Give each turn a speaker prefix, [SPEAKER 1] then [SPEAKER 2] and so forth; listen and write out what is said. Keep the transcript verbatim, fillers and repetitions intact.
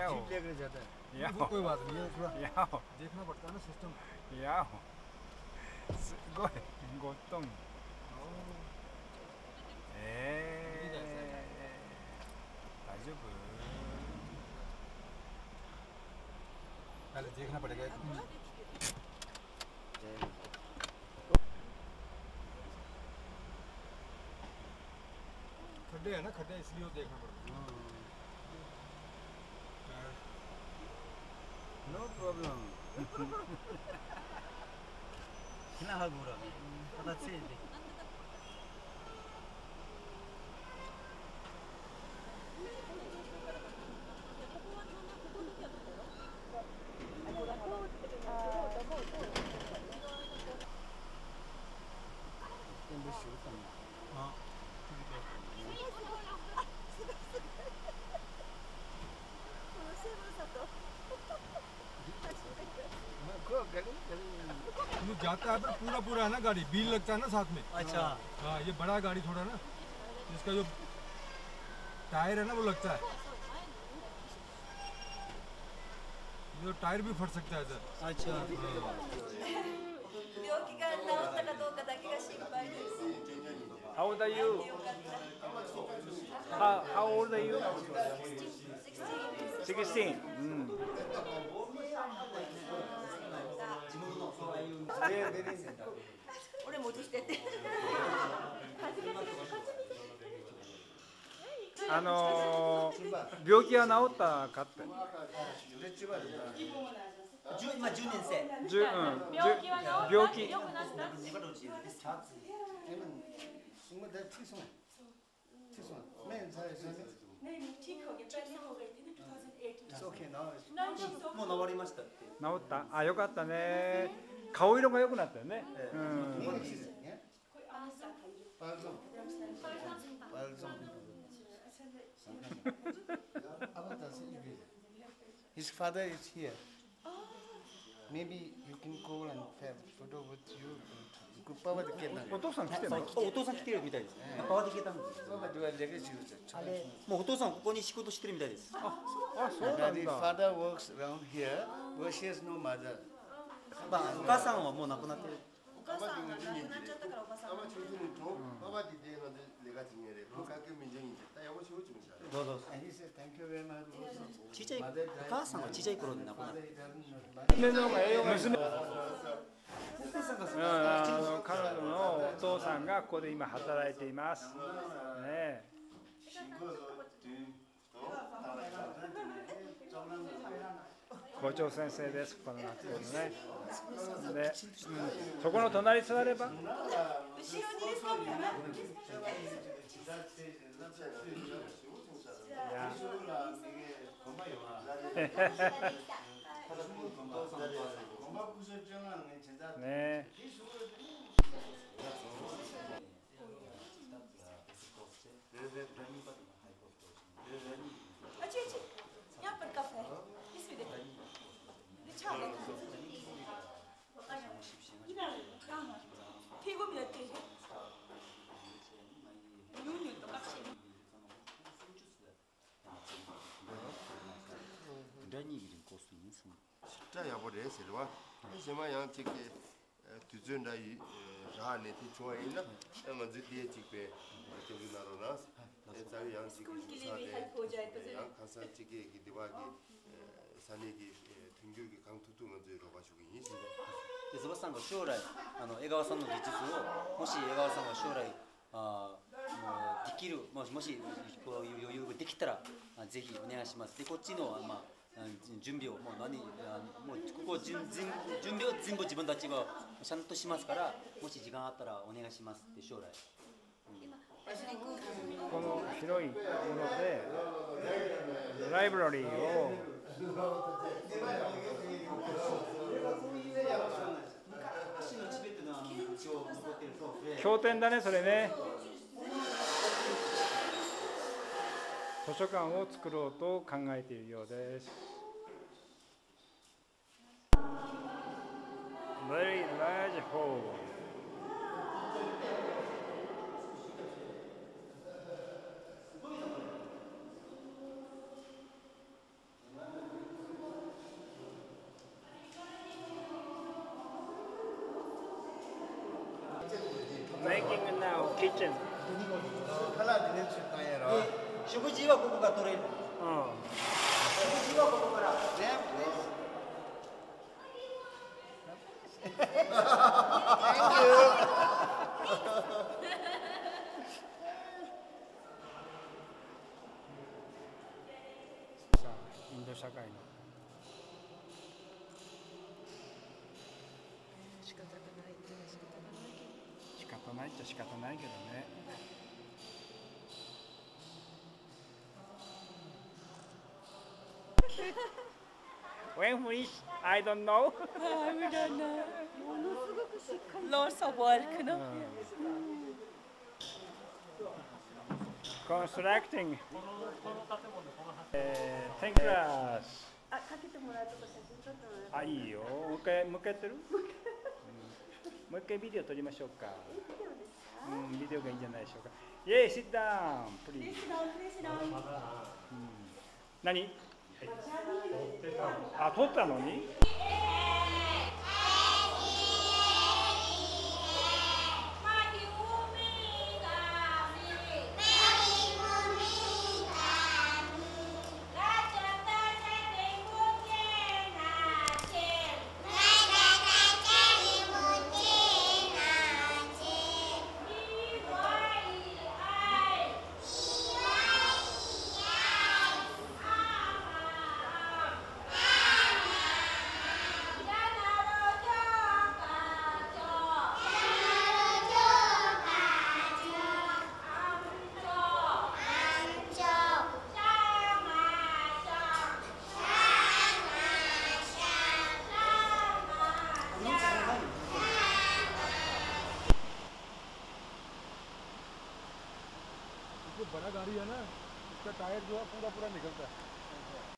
[SPEAKER 1] अजीब लेकर जाता है।
[SPEAKER 2] कोई बात नहीं है, थोड़ा
[SPEAKER 1] याओ
[SPEAKER 2] देखना पड़ता है ना सिस्टम।
[SPEAKER 1] याओすごいゴットンえー大丈夫
[SPEAKER 2] पहले देखना पड़ेगा। खड्डे है ना, खड्डे इसलिए वो देखना पड़ेगा।
[SPEAKER 1] नो प्रॉब्लम
[SPEAKER 3] ना हाल बुरा पता चल दे हाँ
[SPEAKER 2] जाता है पर पूरा पूरा है ना, गाड़ी व्हील लगता है ना साथ में।
[SPEAKER 3] अच्छा
[SPEAKER 2] हाँ ये बड़ा गाड़ी थोड़ा ना, जिसका जो टायर है ना वो लगता है, जो टायर भी फट सकता है इधर।
[SPEAKER 3] अच्छा
[SPEAKER 4] 病気が治ったかどうかだけが心配です。
[SPEAKER 1] How old are you?
[SPEAKER 4] よかった。
[SPEAKER 1] How, how old are you?
[SPEAKER 4] じゅうろく。
[SPEAKER 1] sixteen. うん
[SPEAKER 4] 俺も落としてって。
[SPEAKER 1] あのー、病気は治ったかって。
[SPEAKER 3] 今じゅうねん生
[SPEAKER 1] じゅうん、
[SPEAKER 5] 病気は治った
[SPEAKER 1] 病気
[SPEAKER 5] 良くなった
[SPEAKER 3] もう治りましたって。
[SPEAKER 1] 治った。あ、よかったね。顔色が良くなったよね。うん。
[SPEAKER 6] His father is here. Maybe you can call and have photo with you. パパで来てない。
[SPEAKER 1] お父さん来てるの？
[SPEAKER 3] お父さん来てるみたいです。パパで来たんです。
[SPEAKER 6] パパではレガシーを
[SPEAKER 3] あれもうお父さんここに仕事してるみたいです。
[SPEAKER 1] あ、そうなん
[SPEAKER 6] The
[SPEAKER 1] だ。
[SPEAKER 6] father works around here, but she has no mother.
[SPEAKER 3] まあお母さんはもう亡くなってる。
[SPEAKER 4] お母さんが亡くなっちゃったからお母さん。
[SPEAKER 6] 아마 지금은 또パパで出るのでレガシーに뭐 가끔 민정이 있다. 야고 쉬고 좀 잘.
[SPEAKER 3] どうぞ。
[SPEAKER 6] And he said thank you very much.
[SPEAKER 3] ちっちゃいお母さんはちっちゃい頃に亡くなって。
[SPEAKER 1] 娘の娘。うん、あの彼女のお父さんがここで今働いています。ね。校長先生です。この学校のね。で、うん、そこの隣座れば。
[SPEAKER 4] 後ろにいるかもよね。
[SPEAKER 1] ねえ。
[SPEAKER 4] يعمل كافيه يسوي ده ليش 피고 밀었지 윤윤 똑같이
[SPEAKER 3] 런닝이 코스 있는
[SPEAKER 6] 진짜 야보래 세르와. 이제만 양 찍게 두준다 이 라네 티 좋아이나. 아마 지디에 찍게 저기 나로나. 자기 양 찍게 사대. 양 가사 찍게 기디바기 산이기 등교기 강투도 먼저 가지고 있지.
[SPEAKER 3] で、翼さんが将来あの江川さんの技術をもし江川さんが将来あもうできるもしもしこういう余裕ができたらぜひお願いします。でこっちのまあ準備をもう何もうここ準準準備を全部自分たちがちゃんとしますからもし時間あったらお願いしますって将来。
[SPEAKER 1] この広いものでライブラリーを経典だね、それね。図書館を作ろうと考えているようです。Very large hall. kitchen.
[SPEAKER 6] カラーでね、ちょっとやろ。
[SPEAKER 3] 食事はここが取れる。
[SPEAKER 1] Oh.
[SPEAKER 3] 食事はここからね。
[SPEAKER 1] さあ、インド社会の
[SPEAKER 4] 仕方がないって仕方がないけど。
[SPEAKER 1] 仕方ないっちゃ仕方ないけどね。When finish, I don't know.
[SPEAKER 4] I don't know. ものすごくしっかり。Lots of work の。
[SPEAKER 1] Constructing. Uh, thank you.
[SPEAKER 4] あ、かけてもらうとこ写真撮ってもらう。
[SPEAKER 1] あ、いいよ。もう一回、もう一回やってる、うん、もう一回ビデオ撮りましょうか。うん、ビデオがいいんじゃないでしょうか。イェイ、sit down, please. 何あ、撮ったのに
[SPEAKER 2] जो बड़ा गाड़ी है ना, उसका टायर जो है पूरा पूरा निकलता है।